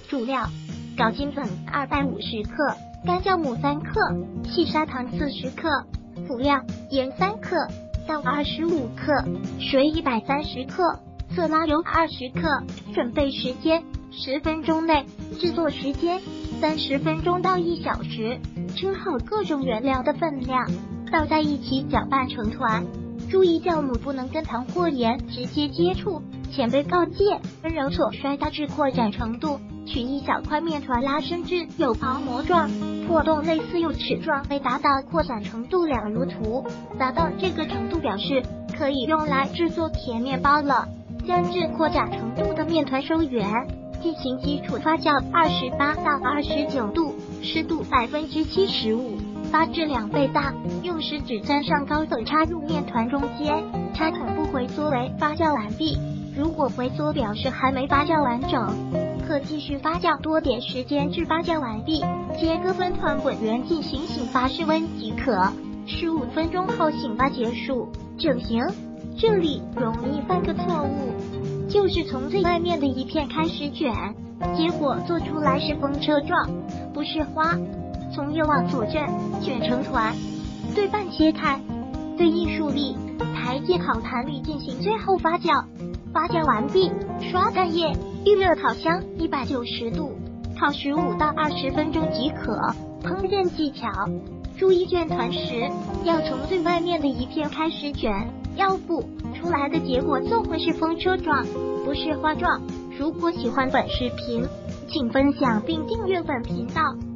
主料：高筋粉250克，干酵母3克，细砂糖40克。辅料：盐3克，蛋25克，水130克，色拉油20克。准备时间10分钟内，制作时间30分钟到1小时。称好各种原料的分量，倒在一起搅拌成团。注意酵母不能跟糖或盐直接接触，前辈告诫：温柔所摔大致扩展程度，取一小块面团拉伸至有泡沫状，破洞类似有齿状，没达到扩展程度两如图。达到这个程度表示可以用来制作甜面包了。将至扩展程度的面团收圆，进行基础发酵28到29度，湿度75%，发至2倍大。用食指沾上高粉插入面团中间，插孔不回缩为发酵完毕。如果回缩表示还没发酵完整，可继续发酵多点时间至发酵完毕。切割分团滚圆进行醒发室温即可，15分钟后醒发结束。整形这里容易犯个错误，就是从最外面的一片开始卷，结果做出来是风车状，不是花。从右往左转，卷成团，对半切开，对应竖立，抬进烤盘里进行最后发酵。发酵完毕，刷干液，预热烤箱190度，烤15到20分钟即可。烹饪技巧：注意卷团时要从最外面的一片开始卷，要不出来的结果就会是风车状，不是花状。如果喜欢本视频，请分享并订阅本频道。